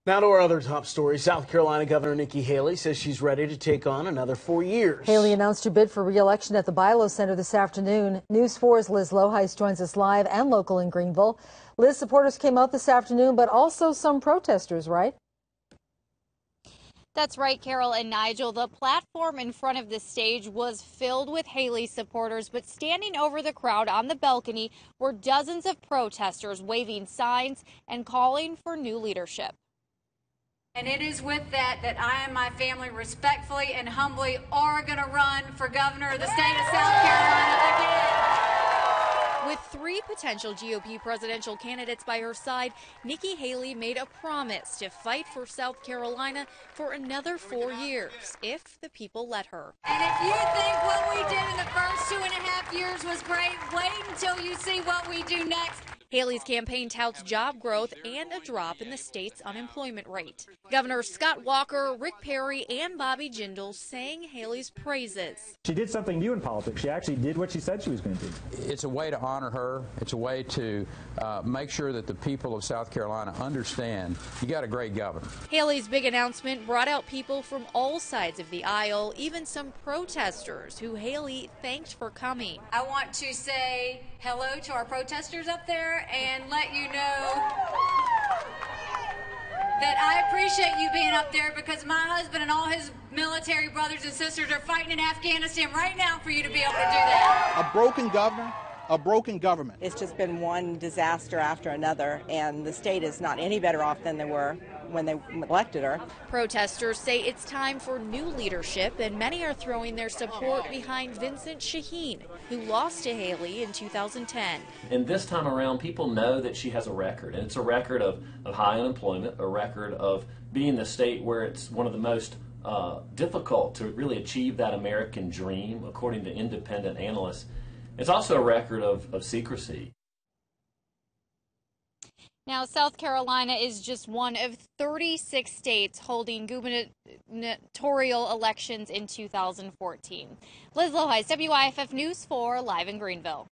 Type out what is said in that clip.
Now to our other top story. South Carolina Governor Nikki Haley says she's ready to take on another 4 years. Haley announced her bid for re-election at the Bilo Center this afternoon. News 4's Liz Loheis joins us live and local in Greenville. Liz, supporters came out this afternoon, but also some protesters, right? That's right, Carol and Nigel. The platform in front of the stage was filled with Haley supporters, but standing over the crowd on the balcony were dozens of protesters waving signs and calling for new leadership. And it is with that I and my family respectfully and humbly are going to run for governor of the state of South Carolina again. With 3 potential GOP presidential candidates by her side, Nikki Haley made a promise to fight for South Carolina for another 4 years, if the people let her. And if you think what we did in the first 2.5 years was great, wait until you see what we do next. Haley's campaign touts job growth and a drop in the state's unemployment rate. Governor Scott Walker, Rick Perry, and Bobby Jindal sang Haley's praises. She did something new in politics. She actually did what she said she was going to do. It's a way to honor her. It's a way to make sure that the people of South Carolina understand you got a great governor. Haley's big announcement brought out people from all sides of the aisle, even some protesters who Haley thanked for coming. I want to say hello to our protesters up there and let you know that I appreciate you being up there, because my husband and all his military brothers and sisters are fighting in Afghanistan right now for you to be able to do that. A broken governor, a broken government. It's just been one disaster after another, and the state is not any better off than they were when they elected her. Protesters say it's time for new leadership, and many are throwing their support behind Vincent Shaheen, who lost to Haley in 2010. And this time around, people know that she has a record, and it's a record of high unemployment, a record of being the state where it's one of the most difficult to really achieve that American dream, according to independent analysts. It's also a record of secrecy. Now, South Carolina is just one of 36 states holding gubernatorial elections in 2014. Liz Loheis, WYFF News 4, live in Greenville.